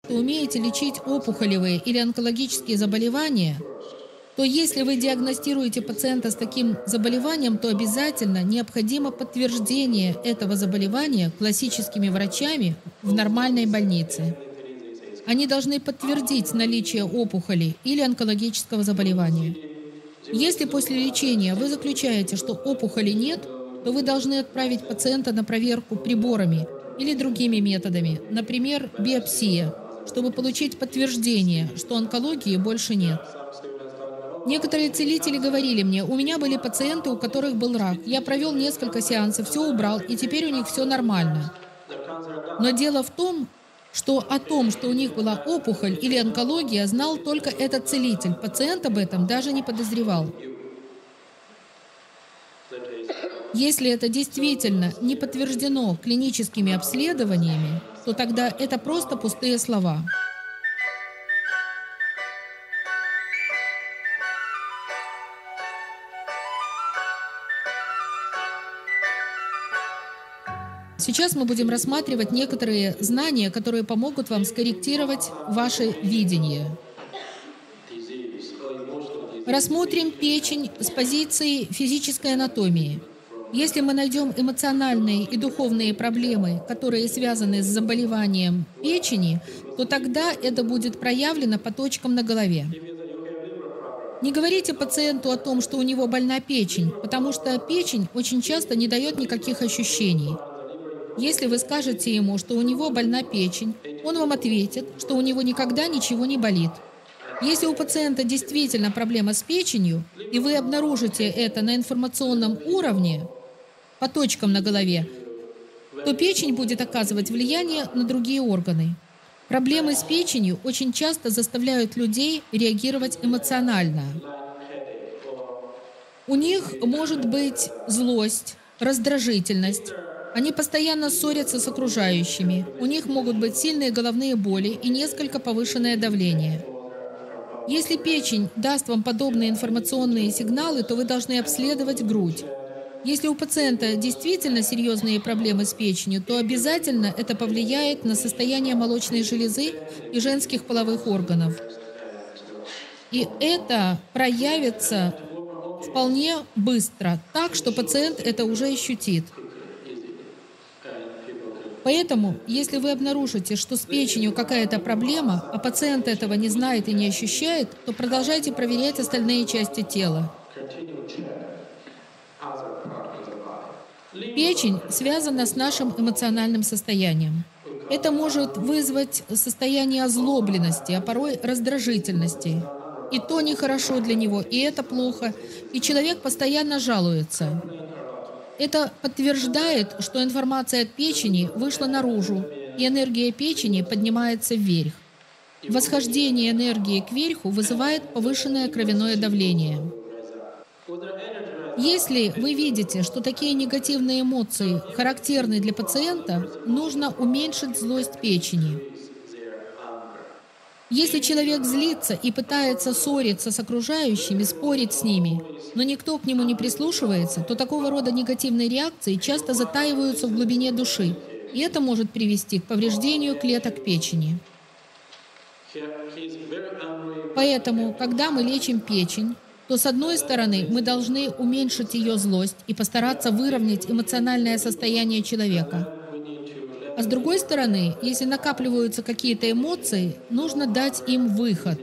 что умеете лечить опухолевые или онкологические заболевания, то если вы диагностируете пациента с таким заболеванием, то обязательно необходимо подтверждение этого заболевания классическими врачами в нормальной больнице. Они должны подтвердить наличие опухоли или онкологического заболевания. Если после лечения вы заключаете, что опухоли нет, то вы должны отправить пациента на проверку приборами или другими методами, например, биопсия, чтобы получить подтверждение, что онкологии больше нет. Некоторые целители говорили мне: у меня были пациенты, у которых был рак. Я провел несколько сеансов, все убрал, и теперь у них все нормально. Но дело в том, что о том, что у них была опухоль или онкология, знал только этот целитель. Пациент об этом даже не подозревал. Если это действительно не подтверждено клиническими обследованиями, то тогда это просто пустые слова. Сейчас мы будем рассматривать некоторые знания, которые помогут вам скорректировать ваше видение. Рассмотрим печень с позиции физической анатомии. Если мы найдем эмоциональные и духовные проблемы, которые связаны с заболеванием печени, то тогда это будет проявлено по точкам на голове. Не говорите пациенту о том, что у него больна печень, потому что печень очень часто не дает никаких ощущений. Если вы скажете ему, что у него больна печень, он вам ответит, что у него никогда ничего не болит. Если у пациента действительно проблема с печенью, и вы обнаружите это на информационном уровне, по точкам на голове, то печень будет оказывать влияние на другие органы. Проблемы с печенью очень часто заставляют людей реагировать эмоционально. У них может быть злость, раздражительность. Они постоянно ссорятся с окружающими. У них могут быть сильные головные боли и несколько повышенное давление. Если печень даст вам подобные информационные сигналы, то вы должны обследовать грудь. Если у пациента действительно серьезные проблемы с печенью, то обязательно это повлияет на состояние молочной железы и женских половых органов. И это проявится вполне быстро, так что пациент это уже ощутит. Поэтому, если вы обнаружите, что с печенью какая-то проблема, а пациент этого не знает и не ощущает, то продолжайте проверять остальные части тела. Печень связана с нашим эмоциональным состоянием. Это может вызвать состояние озлобленности, а порой раздражительности. И то нехорошо для него, и это плохо, и человек постоянно жалуется. Это подтверждает, что информация от печени вышла наружу, и энергия печени поднимается вверх. Восхождение энергии кверху вызывает повышенное кровяное давление. Если вы видите, что такие негативные эмоции характерны для пациента, нужно уменьшить злость печени. Если человек злится и пытается ссориться с окружающими, спорить с ними, но никто к нему не прислушивается, то такого рода негативные реакции часто затаиваются в глубине души, и это может привести к повреждению клеток печени. Поэтому, когда мы лечим печень, то с одной стороны мы должны уменьшить ее злость и постараться выровнять эмоциональное состояние человека. А с другой стороны, если накапливаются какие-то эмоции, нужно дать им выход.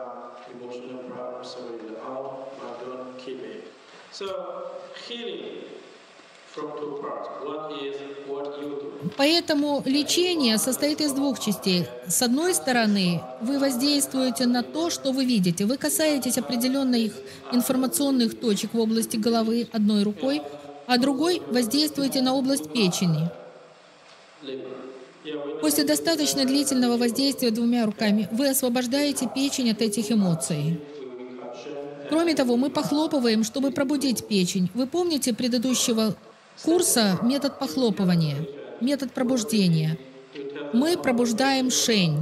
Поэтому лечение состоит из двух частей. С одной стороны, вы воздействуете на то, что вы видите. Вы касаетесь определенных информационных точек в области головы одной рукой, а другой воздействуете на область печени. После достаточно длительного воздействия двумя руками вы освобождаете печень от этих эмоций. Кроме того, мы похлопываем, чтобы пробудить печень. Вы помните предыдущего курса метод похлопывания, метод пробуждения? Мы пробуждаем шень.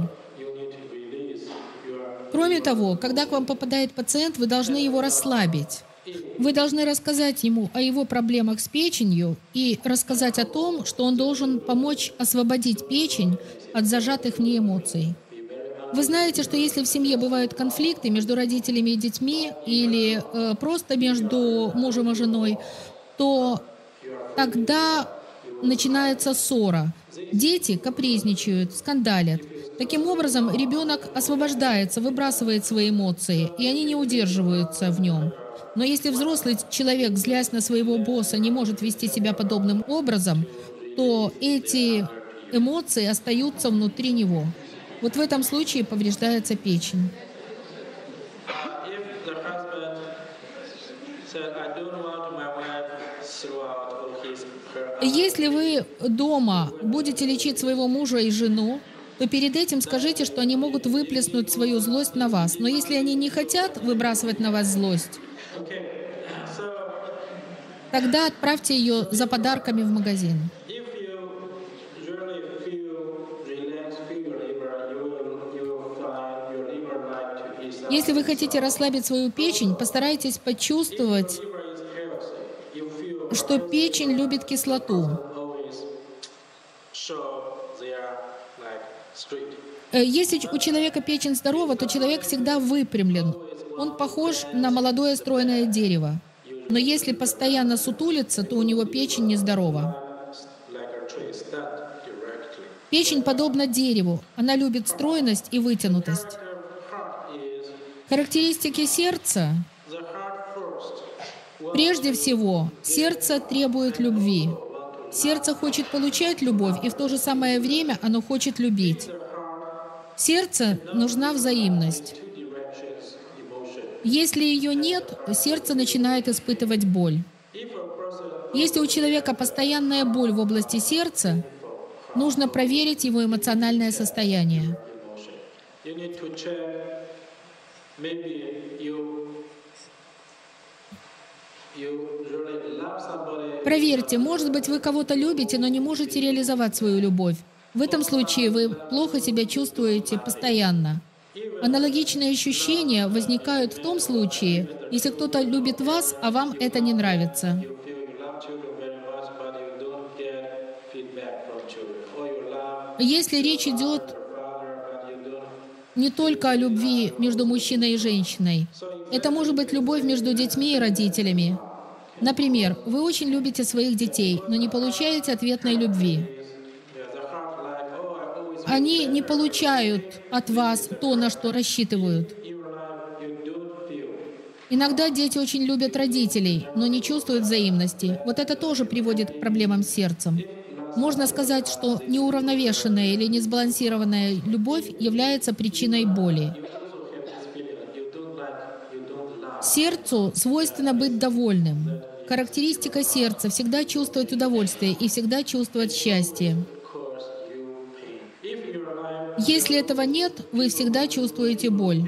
Кроме того, когда к вам попадает пациент, вы должны его расслабить. Вы должны рассказать ему о его проблемах с печенью и рассказать о том, что он должен помочь освободить печень от зажатых в ней эмоций. Вы знаете, что если в семье бывают конфликты между родителями и детьми или просто между мужем и женой, то тогда начинается ссора. Дети капризничают, скандалят. Таким образом, ребенок освобождается, выбрасывает свои эмоции, и они не удерживаются в нем. Но если взрослый человек, злясь на своего босса, не может вести себя подобным образом, то эти эмоции остаются внутри него. Вот в этом случае повреждается печень. Если вы дома будете лечить своего мужа и жену, то перед этим скажите, что они могут выплеснуть свою злость на вас. Но если они не хотят выбрасывать на вас злость, тогда отправьте ее за подарками в магазин. Если вы хотите расслабить свою печень, постарайтесь почувствовать, что печень любит кислоту. Если у человека печень здорова, то человек всегда выпрямлен. Он похож на молодое стройное дерево. Но если постоянно сутулится, то у него печень нездорова. Печень подобна дереву. Она любит стройность и вытянутость. Характеристики сердца. Прежде всего, сердце требует любви. Сердце хочет получать любовь, и в то же самое время оно хочет любить. Сердцу нужна взаимность. Если ее нет, сердце начинает испытывать боль. Если у человека постоянная боль в области сердца, нужно проверить его эмоциональное состояние. Проверьте, может быть, вы кого-то любите, но не можете реализовать свою любовь. В этом случае вы плохо себя чувствуете постоянно. Аналогичные ощущения возникают в том случае, если кто-то любит вас, а вам это не нравится. Если речь идет не только о любви между мужчиной и женщиной, это может быть любовь между детьми и родителями. Например, вы очень любите своих детей, но не получаете ответной любви. Они не получают от вас то, на что рассчитывают. Иногда дети очень любят родителей, но не чувствуют взаимности. Вот это тоже приводит к проблемам с сердцем. Можно сказать, что неуравновешенная или несбалансированная любовь является причиной боли. Сердцу свойственно быть довольным. Характеристика сердца — всегда чувствовать удовольствие и всегда чувствовать счастье. Если этого нет, вы всегда чувствуете боль.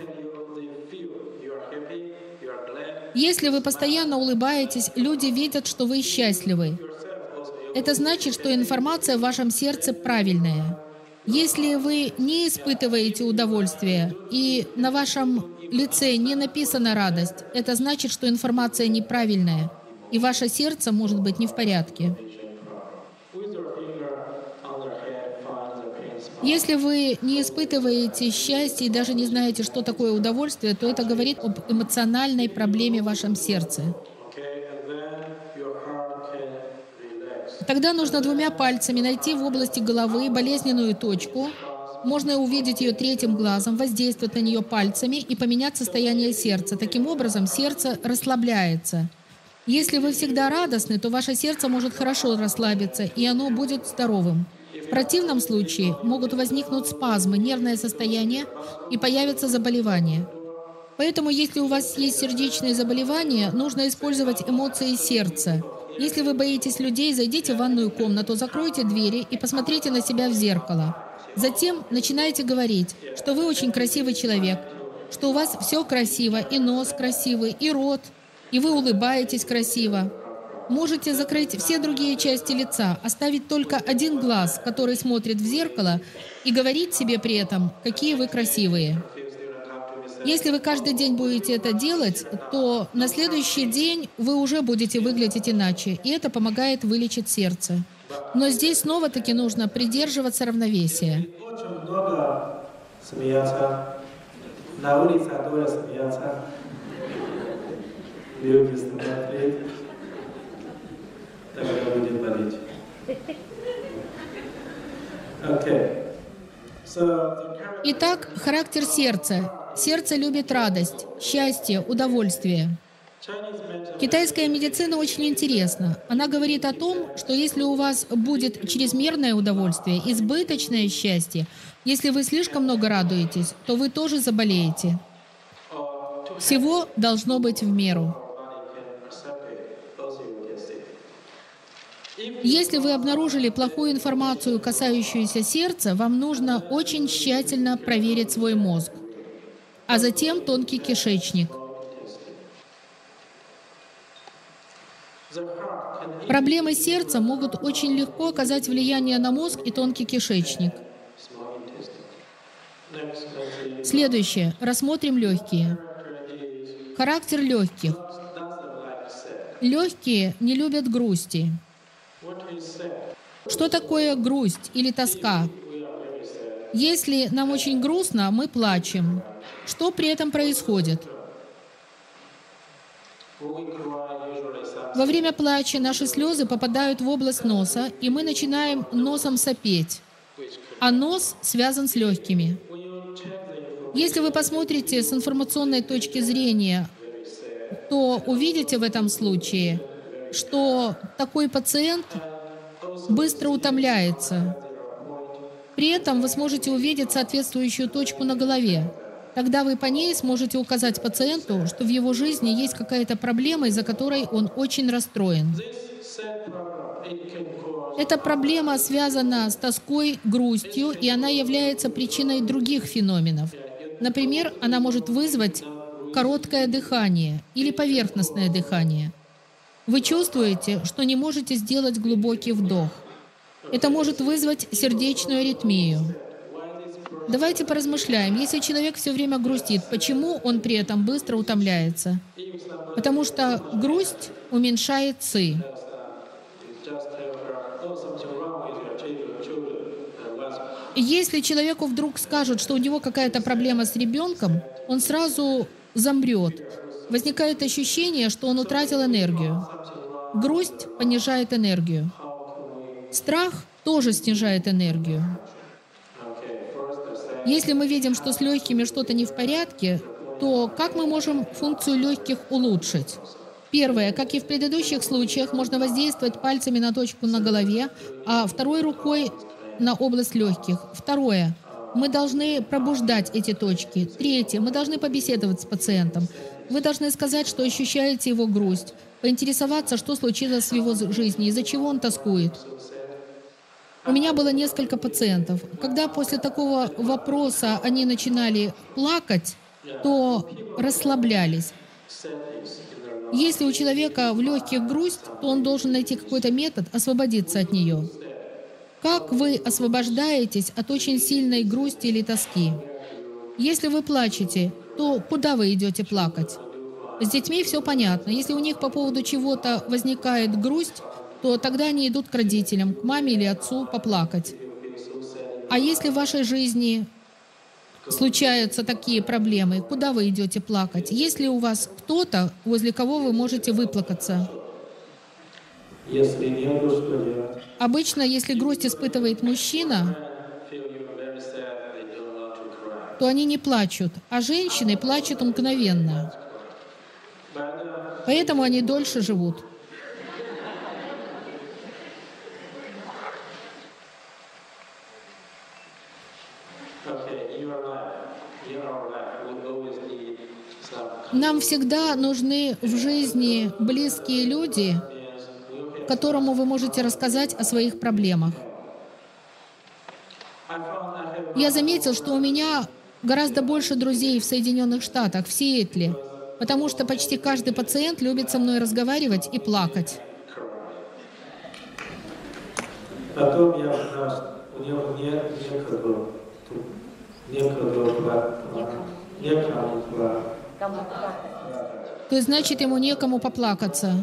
Если вы постоянно улыбаетесь, люди видят, что вы счастливы. Это значит, что информация в вашем сердце правильная. Если вы не испытываете удовольствия и на вашем лице не написана радость, это значит, что информация неправильная, и ваше сердце может быть не в порядке. Если вы не испытываете счастья и даже не знаете, что такое удовольствие, то это говорит об эмоциональной проблеме в вашем сердце. Тогда нужно 2 пальцами найти в области головы болезненную точку. Можно увидеть ее 3-м глазом, воздействовать на нее пальцами и поменять состояние сердца. Таким образом, сердце расслабляется. Если вы всегда радостны, то ваше сердце может хорошо расслабиться, и оно будет здоровым. В противном случае могут возникнуть спазмы, нервное состояние и появятся заболевания. Поэтому, если у вас есть сердечные заболевания, нужно использовать эмоции сердца. Если вы боитесь людей, зайдите в ванную комнату, закройте двери и посмотрите на себя в зеркало. Затем начинайте говорить, что вы очень красивый человек, что у вас все красиво, и нос красивый, и рот, и вы улыбаетесь красиво. Можете закрыть все другие части лица, оставить только 1 глаз, который смотрит в зеркало, и говорить себе при этом, какие вы красивые. Если вы каждый день будете это делать, то на следующий день вы уже будете выглядеть иначе, и это помогает вылечить сердце. Но здесь снова-таки нужно придерживаться равновесия. смеяться. На улице тоже смеяться. Люди смотрят. Тогда будет болеть. Итак, характер сердца. Сердце любит радость, счастье, удовольствие. Китайская медицина очень интересна. Она говорит о том, что если у вас будет чрезмерное удовольствие, избыточное счастье, если вы слишком много радуетесь, то вы тоже заболеете. Всего должно быть в меру. Если вы обнаружили плохую информацию, касающуюся сердца, вам нужно очень тщательно проверить свой мозг, а затем тонкий кишечник. Проблемы сердца могут очень легко оказать влияние на мозг и тонкий кишечник. Следующее. Рассмотрим легкие. Характер легких. Легкие не любят грусти. Что такое грусть или тоска? Если нам очень грустно, мы плачем. Что при этом происходит? Во время плача наши слезы попадают в область носа, и мы начинаем носом сопеть. А нос связан с легкими. Если вы посмотрите с информационной точки зрения, то увидите в этом случае, что такой пациент быстро утомляется. При этом вы сможете увидеть соответствующую точку на голове. Тогда вы по ней сможете указать пациенту, что в его жизни есть какая-то проблема, из-за которой он очень расстроен. Эта проблема связана с тоской, грустью, и она является причиной других феноменов. Например, она может вызвать короткое дыхание или поверхностное дыхание. Вы чувствуете, что не можете сделать глубокий вдох. Это может вызвать сердечную аритмию. Давайте поразмышляем. Если человек все время грустит, почему он при этом быстро утомляется? Потому что грусть уменьшает ци. Если человеку вдруг скажут, что у него какая-то проблема с ребенком, он сразу замрет. Возникает ощущение, что он утратил энергию. Грусть понижает энергию. Страх тоже снижает энергию. Если мы видим, что с легкими что-то не в порядке, то как мы можем функцию легких улучшить? Первое, как и в предыдущих случаях, можно воздействовать пальцами на точку на голове, а второй рукой на область легких. Второе, мы должны пробуждать эти точки. Третье, мы должны побеседовать с пациентом. Вы должны сказать, что ощущаете его грусть, поинтересоваться, что случилось в его жизни, из-за чего он тоскует. У меня было несколько пациентов. Когда после такого вопроса они начинали плакать, то расслаблялись. Если у человека в легких грусть, то он должен найти какой-то метод освободиться от нее. Как вы освобождаетесь от очень сильной грусти или тоски? Если вы плачете, то куда вы идете плакать? С детьми все понятно. Если у них по поводу чего-то возникает грусть, то тогда они идут к родителям, к маме или отцу поплакать. А если в вашей жизни случаются такие проблемы, куда вы идете плакать? Есть ли у вас кто-то, возле кого вы можете выплакаться? Если нет, то что делать? Обычно, если грусть испытывает мужчина, то они не плачут, а женщины плачут мгновенно. Поэтому они дольше живут. Нам всегда нужны в жизни близкие люди, которому вы можете рассказать о своих проблемах. Я заметил, что у меня гораздо больше друзей в Соединенных Штатах, в Сиэтле, потому что почти каждый пациент любит со мной разговаривать и плакать. Потом я узнал, у него некому плакать. То есть, значит, ему некому поплакаться.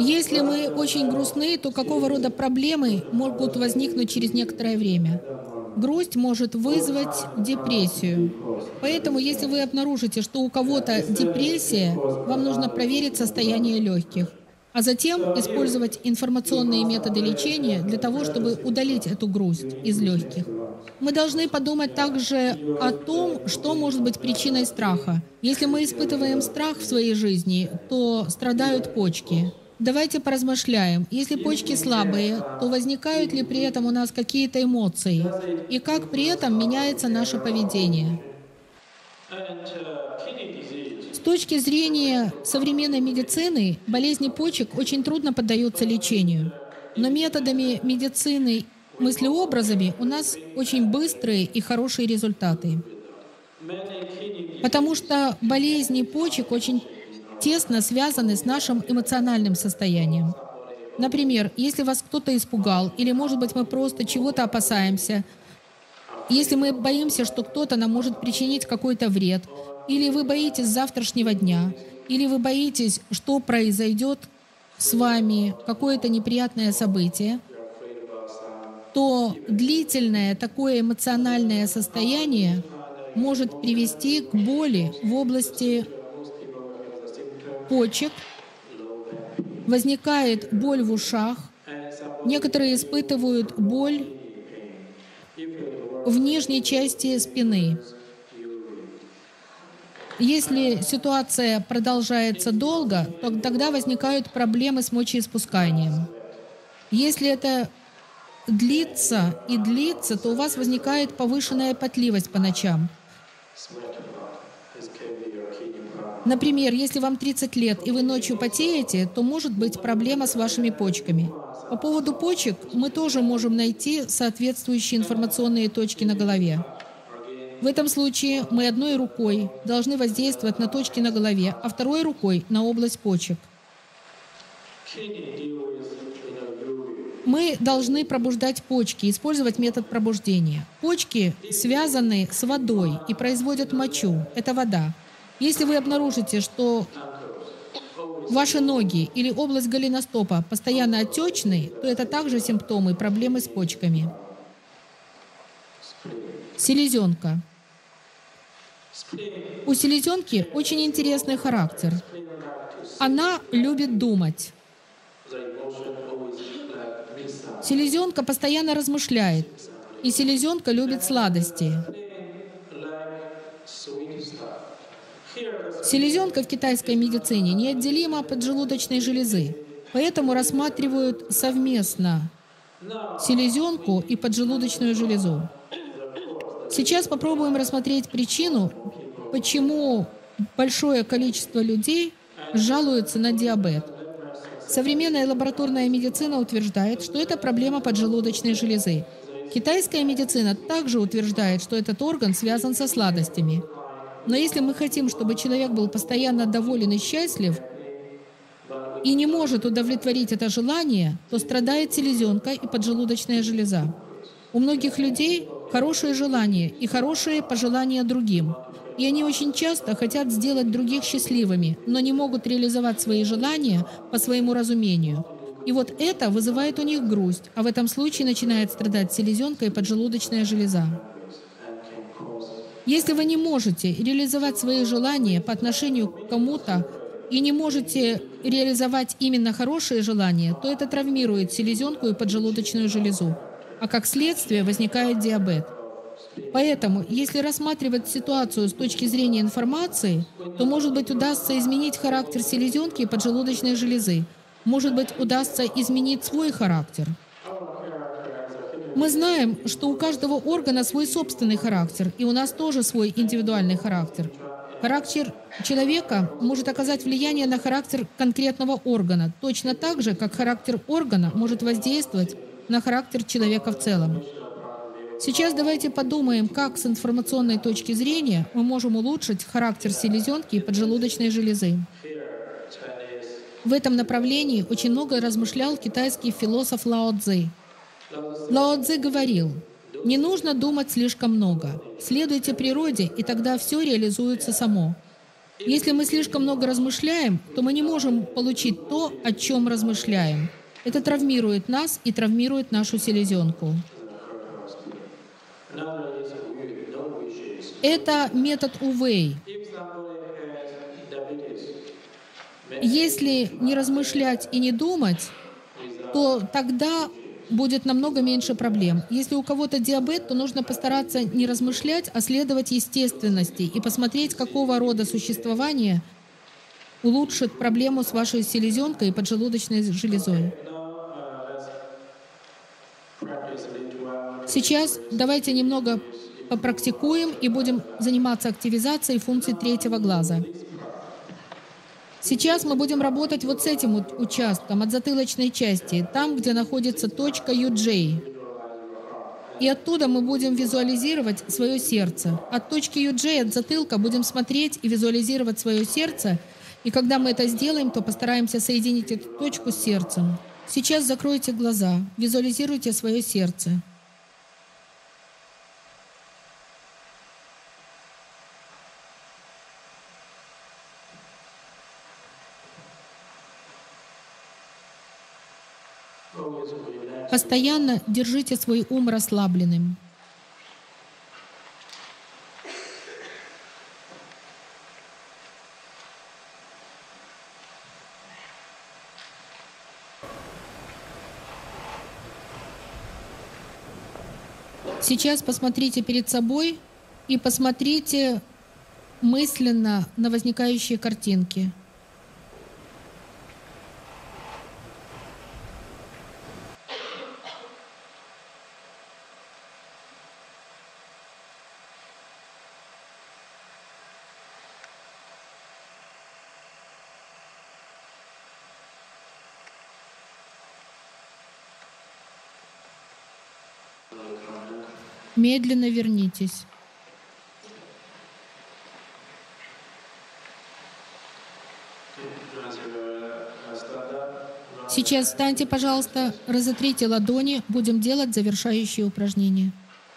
Если мы очень грустны, то какого рода проблемы могут возникнуть через некоторое время? Грусть может вызвать депрессию. Поэтому, если вы обнаружите, что у кого-то депрессия, вам нужно проверить состояние легких, а затем использовать информационные методы лечения для того, чтобы удалить эту грусть из легких. Мы должны подумать также о том, что может быть причиной страха. Если мы испытываем страх в своей жизни, то страдают почки. Давайте поразмышляем. Если почки слабые, то возникают ли при этом у нас какие-то эмоции? И как при этом меняется наше поведение? С точки зрения современной медицины, болезни почек очень трудно поддаются лечению. Но методами медицины, мыслеобразами у нас очень быстрые и хорошие результаты. Потому что болезни почек очень тесно связаны с нашим эмоциональным состоянием. Например, если вас кто-то испугал, или, может быть, мы просто чего-то опасаемся, если мы боимся, что кто-то нам может причинить какой-то вред, или вы боитесь завтрашнего дня, или вы боитесь, что произойдет с вами, какое-то неприятное событие, то длительное такое эмоциональное состояние может привести к боли в области почек, возникает боль в ушах, некоторые испытывают боль в нижней части спины. Если ситуация продолжается долго, то тогда возникают проблемы с мочеиспусканием. Если это длится и длится, то у вас возникает повышенная потливость по ночам. Например, если вам 30 лет и вы ночью потеете, то может быть проблема с вашими почками. По поводу почек мы тоже можем найти соответствующие информационные точки на голове. В этом случае мы одной рукой должны воздействовать на точки на голове, а второй рукой на область почек. Мы должны пробуждать почки, использовать метод пробуждения. Почки связаны с водой и производят мочу. Это вода. Если вы обнаружите, что ваши ноги или область голеностопа постоянно отечны, то это также симптомы проблемы с почками. Селезенка. У селезенки очень интересный характер. Она любит думать. Селезенка постоянно размышляет, и селезенка любит сладости. Селезенка в китайской медицине неотделима от поджелудочной железы, поэтому рассматривают совместно селезенку и поджелудочную железу. Сейчас попробуем рассмотреть причину, почему большое количество людей жалуются на диабет. Современная лабораторная медицина утверждает, что это проблема поджелудочной железы. Китайская медицина также утверждает, что этот орган связан со сладостями. Но если мы хотим, чтобы человек был постоянно доволен и счастлив, и не может удовлетворить это желание, то страдает селезенка и поджелудочная железа. У многих людей хорошие желания и хорошие пожелания другим. И они очень часто хотят сделать других счастливыми, но не могут реализовать свои желания по своему разумению. И вот это вызывает у них грусть, а в этом случае начинает страдать селезенка и поджелудочная железа. Если вы не можете реализовать свои желания по отношению к кому-то и не можете реализовать именно хорошие желания, то это травмирует селезенку и поджелудочную железу, а как следствие возникает диабет. Поэтому, если рассматривать ситуацию с точки зрения информации, то, может быть, удастся изменить характер селезенки и поджелудочной железы. Может быть, удастся изменить свой характер. Мы знаем, что у каждого органа свой собственный характер, и у нас тоже свой индивидуальный характер. Характер человека может оказать влияние на характер конкретного органа, точно так же, как характер органа может воздействовать на характер человека в целом. Сейчас давайте подумаем, как с информационной точки зрения мы можем улучшить характер селезенки и поджелудочной железы. В этом направлении очень много размышлял китайский философ Лао Цзы. Лао Цзы говорил: «Не нужно думать слишком много. Следуйте природе, и тогда все реализуется само». Если мы слишком много размышляем, то мы не можем получить то, о чем размышляем. Это травмирует нас и травмирует нашу селезенку. Another is no wishes. Это метод Увей. If somebody has diabetes, Если не размышлять и не думать, то тогда будет намного меньше проблем. Если у кого-то диабет, то нужно постараться не размышлять, а следовать естественности и посмотреть, какого рода существование улучшит проблему с вашей селезенкой и поджелудочной железой. practice ritual. Сейчас давайте немного попрактикуем и будем заниматься активизацией функций третьего глаза. Сейчас мы будем работать вот с этим участком от затылочной части, там, где находится точка UJ. И оттуда мы будем визуализировать свое сердце. От точки UJ, от затылка, будем смотреть и визуализировать свое сердце. И когда мы это сделаем, то постараемся соединить эту точку с сердцем. Сейчас закройте глаза, визуализируйте свое сердце. Always relax. Постоянно держите свой ум расслабленным. Сейчас посмотрите перед собой и посмотрите мысленно на возникающие картинки. Медленно вернитесь. Сейчас встаньте, пожалуйста, разотрите ладони, будем делать завершающие упражнения.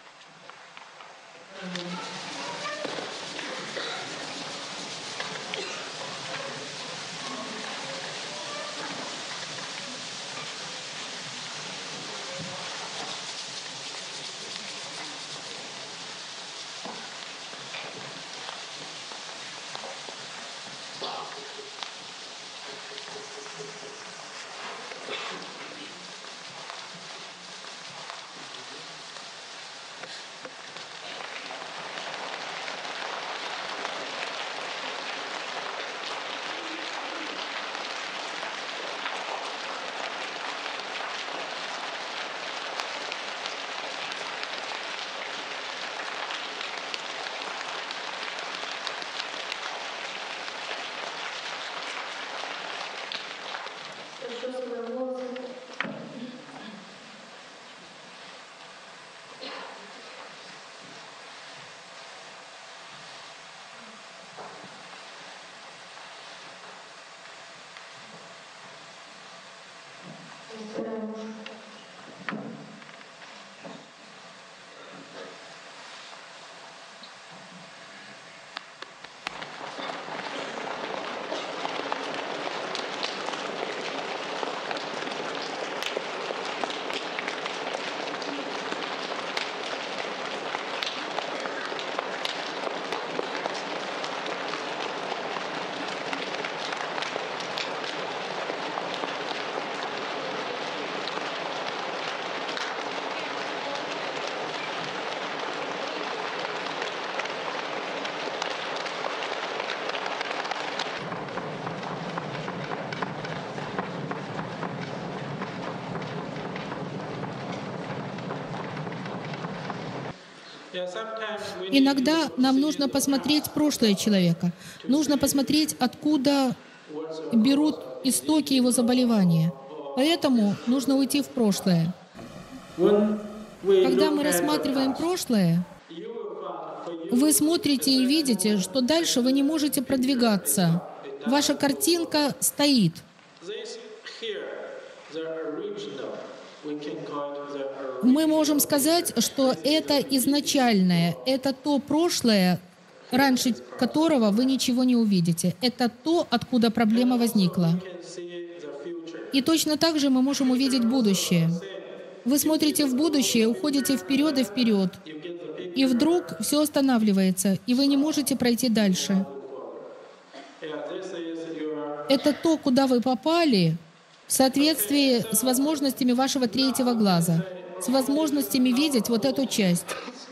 Иногда нам нужно посмотреть прошлое человека. Нужно посмотреть, откуда берут истоки его заболевания. Поэтому нужно уйти в прошлое. Когда мы рассматриваем прошлое, вы смотрите и видите, что дальше вы не можете продвигаться. Ваша картинка стоит. Мы можем сказать, что это изначальное, это то прошлое, раньше которого вы ничего не увидите. Это то, откуда проблема возникла. И точно так же мы можем увидеть будущее. Вы смотрите в будущее, уходите вперед и вперед, и вдруг все останавливается, и вы не можете пройти дальше. Это то, куда вы попали, в соответствии с возможностями вашего третьего глаза, с возможностями видеть вот эту часть.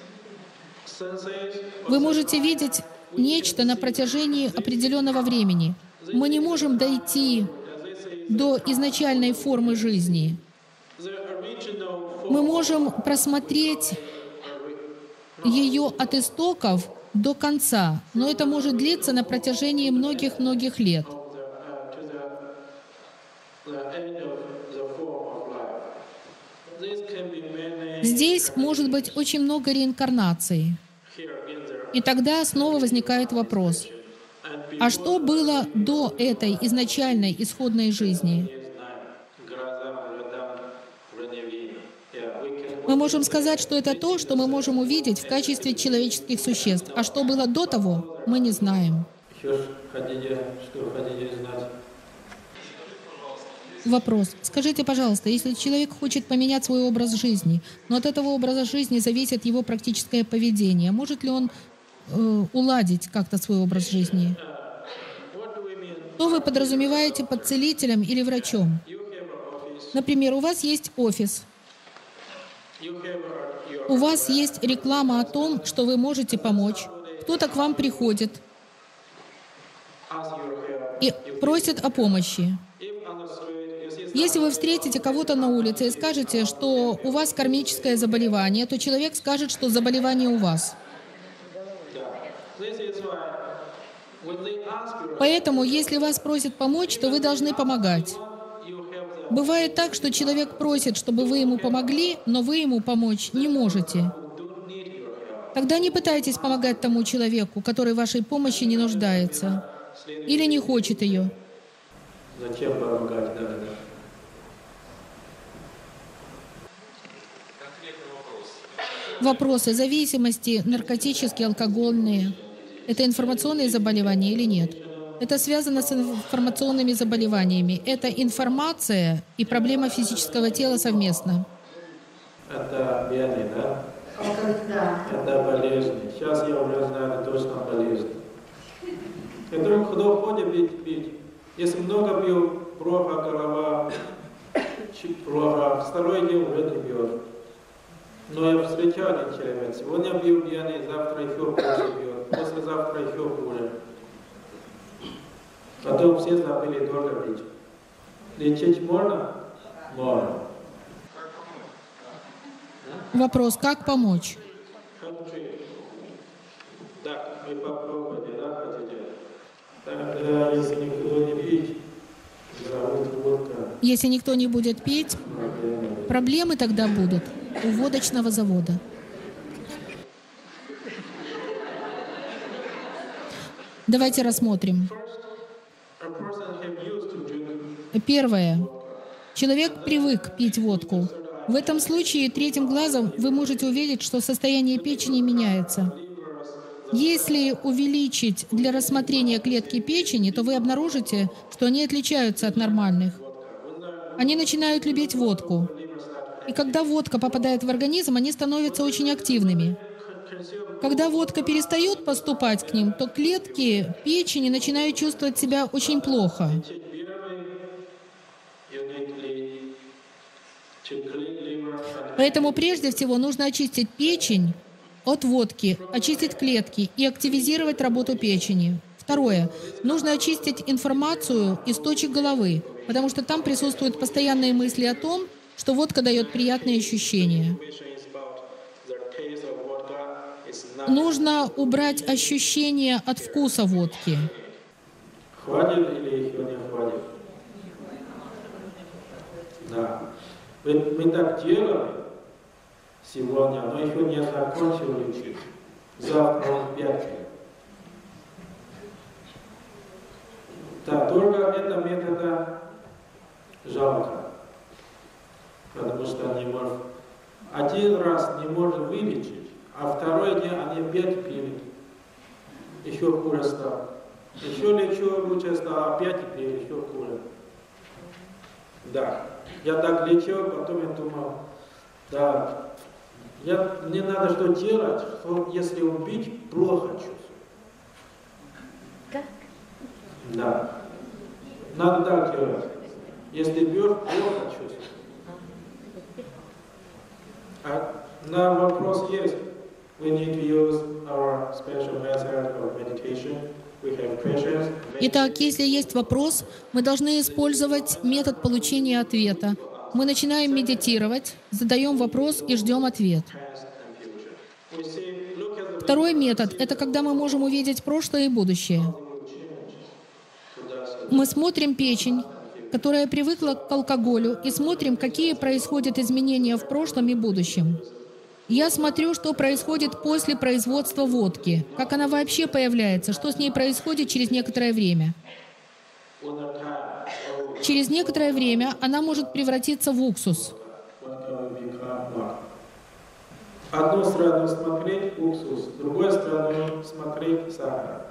Вы можете видеть нечто на протяжении определенного времени. Мы не можем дойти до изначальной формы жизни. Мы можем просмотреть ее от истоков до конца, но это может длиться на протяжении многих-многих лет. Здесь может быть очень много реинкарнаций. И тогда снова возникает вопрос, а что было до этой изначальной исходной жизни? Мы можем сказать, что это то, что мы можем увидеть в качестве человеческих существ. А что было до того, мы не знаем. Вопрос. Скажите, пожалуйста, если человек хочет поменять свой образ жизни, но от этого образа жизни зависит его практическое поведение, может ли он уладить как-то свой образ жизни? Что вы подразумеваете под целителем или врачом? Например, у вас есть офис. У вас есть реклама о том, что вы можете помочь. Кто-то к вам приходит и просит о помощи. Если вы встретите кого-то на улице и скажете, что у вас кармическое заболевание, то человек скажет, что заболевание у вас. Поэтому, если вас просят помочь, то вы должны помогать. Бывает так, что человек просит, чтобы вы ему помогли, но вы ему помочь не можете. Тогда не пытайтесь помогать тому человеку, который в вашей помощи не нуждается или не хочет ее. Зачем помогать? Да. Вопросы зависимости, наркотические, алкогольные. Это информационные заболевания или нет? Это связано с информационными заболеваниями. Это информация и проблема физического тела совместно. Это бедный, да? Это болезнь. Сейчас я уже знаю, точно болезнь. Это кто ходит пить. Если много пил, плохо голова, плохо. Второй день уже не пьет. Но я встречал человека. Сегодня пил пьяный, завтра еще хуже пьет. Послезавтра еще хуже. Потом все забыли долго пить. Лечить можно? Можно. Вопрос, как помочь? Так, мы попробуем, да, хотите? Тогда, если никто не пить, водка. Если никто не будет пить, проблемы тогда будут у водочного завода. Давайте рассмотрим. Первое. Человек привык пить водку. В этом случае третьим глазом вы можете увидеть, что состояние печени меняется. Если увеличить для рассмотрения клетки печени, то вы обнаружите, что они отличаются от нормальных. Они начинают любить водку. И когда водка попадает в организм, они становятся очень активными. Когда водка перестает поступать к ним, то клетки печени начинают чувствовать себя очень плохо. Поэтому прежде всего нужно очистить печень от водки, очистить клетки и активизировать работу печени. Второе. Нужно очистить информацию из точек головы, потому что там присутствуют постоянные мысли о том, что водка дает приятные ощущения. Нужно убрать ощущение от вкуса водки. Хватит или еще не хватит? Да. Мы так делали сегодня, но еще не закончили учить. Завтра он 5 лет. Да, только этого метода жалко. Потому что они может один раз не может вылечить, а второй день они опять пили. еще хуже стало. Еще лечу, лучше стало, опять теперь еще хуже. Да, я так лечил, потом я думал, да, мне надо что делать, что если убить, плохо чувствую. Как? Да. Надо так делать. Если бьешь, плохо чувствую. А на вопрос есть. We need to use our special method of meditation. We have patience. Итак, если есть вопрос, мы должны использовать метод получения ответа. Мы начинаем медитировать, задаем вопрос и ждем ответ. Второй метод — это когда мы можем увидеть прошлое и будущее. Мы смотрим печень, которая привыкла к алкоголю, и смотрим, какие происходят изменения в прошлом и будущем. Я смотрю, что происходит после производства водки, как она вообще появляется, что с ней происходит через некоторое время. Через некоторое время она может превратиться в уксус. Одну сторону смотреть уксус, с другой стороны смотреть сахар.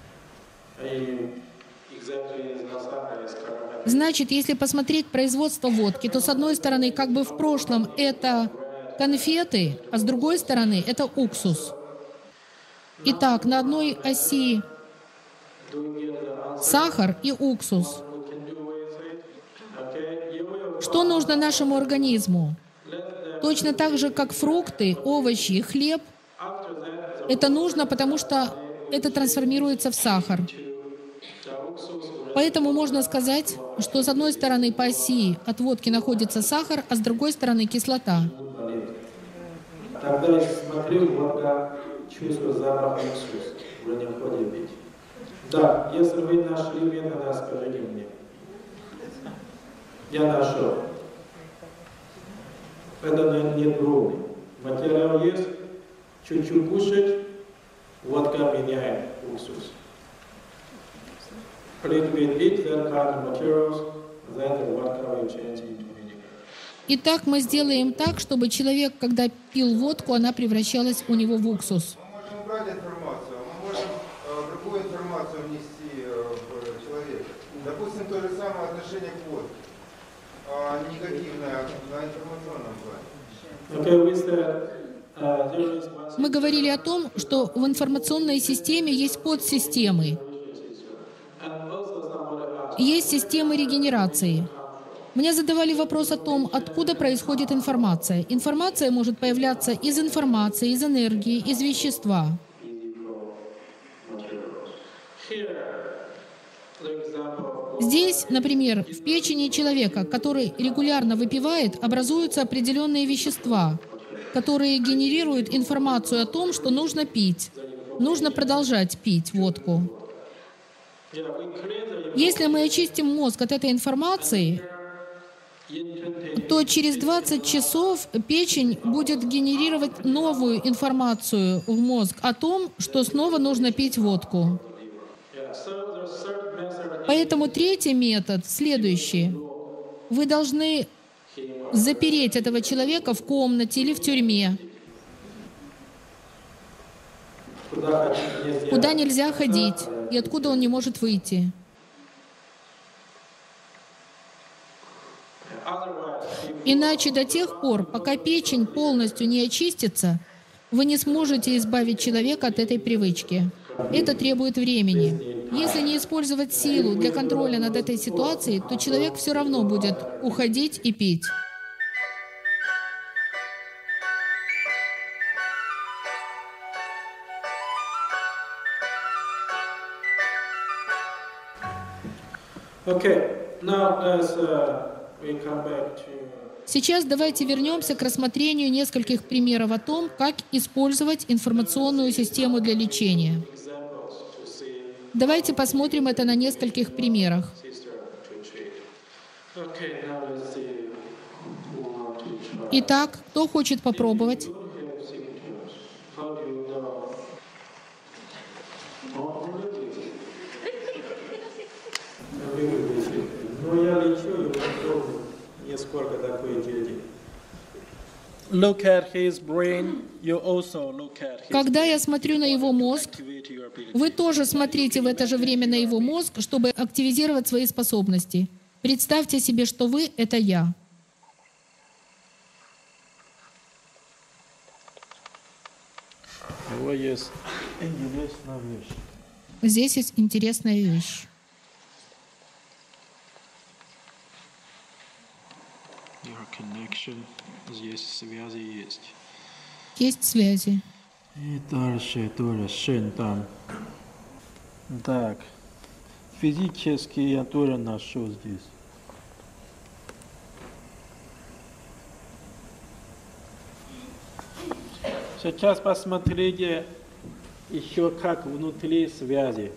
Значит, если посмотреть производство водки, то с одной стороны, как бы в прошлом это конфеты, а с другой стороны это уксус. Итак, на одной оси сахар и уксус. Что нужно нашему организму? Точно так же, как фрукты, овощи и хлеб, это нужно, потому что это трансформируется в сахар. Поэтому можно сказать, что с одной стороны по оси от водки находится сахар, а с другой стороны кислота. Тогда я смотрю, водка, чувствую запах уксуса, уже не входит пить. Да, если вы нашли метод, скажите мне. Я нашел. Это не трудно. Материал есть, чуть-чуть кушать, водка меняет уксус. Итак, мы сделаем так, чтобы человек, когда пил водку, она превращалась у него в уксус. Мы можем брать информацию, мы можем другую информацию внести в человека. Допустим, то же самое отношение к водке, негативное на информационном плане. Мы говорили о том, что в информационной системе есть подсистемы. Есть системы регенерации. Мне задавали вопрос о том, откуда происходит информация. Информация может появляться из информации, из энергии, из вещества. Здесь, например, в печени человека, который регулярно выпивает, образуются определенные вещества, которые генерируют информацию о том, что нужно пить. Нужно продолжать пить водку. Если мы очистим мозг от этой информации, то через 20 часов печень будет генерировать новую информацию в мозг о том, что снова нужно пить водку. Поэтому третий метод следующий. Вы должны запереть этого человека в комнате или в тюрьме, куда нельзя ходить и откуда он не может выйти. Иначе до тех пор, пока печень полностью не очистится, вы не сможете избавить человека от этой привычки. Это требует времени. Если не использовать силу для контроля над этой ситуацией, то человек все равно будет уходить и пить. Сейчас давайте вернемся к рассмотрению нескольких примеров о том, как использовать информационную систему для лечения. Давайте посмотрим это на нескольких примерах. Итак, кто хочет попробовать? Но я лечу, и попробую несколько такой дяди. look at his brain, you also look at his Когда я смотрю на его мозг, activate your ability. вы тоже смотрите в это же время на его мозг, чтобы активизировать свои способности. Представьте себе, что вы — это я. Вот есть интересная вещь. Здесь есть интересная вещь. Your connection, здесь связи есть. Есть связи. И дальше тоже шин там. Так, физически я тоже нашел здесь. Сейчас посмотрите еще как внутри связи.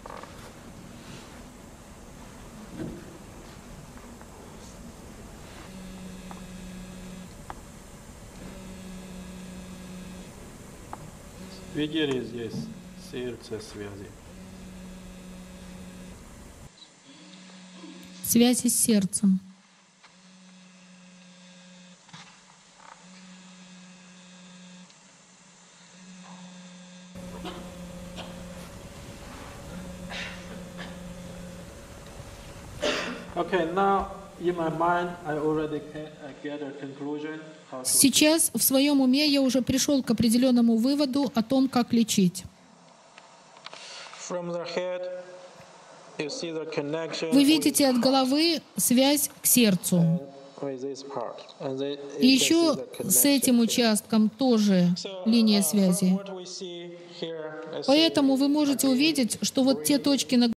Видели здесь сердце связи? Связи с сердцем. Okay, now in my mind I already get a conclusion how to. Сейчас в своем уме я уже пришел к определенному выводу о том, как лечить. From the head, you see the connection Вы видите от головы связь к сердцу. with this part, and then И еще с этим участком тоже линия связи. what we see here is Поэтому вы можете увидеть, что вот те точки на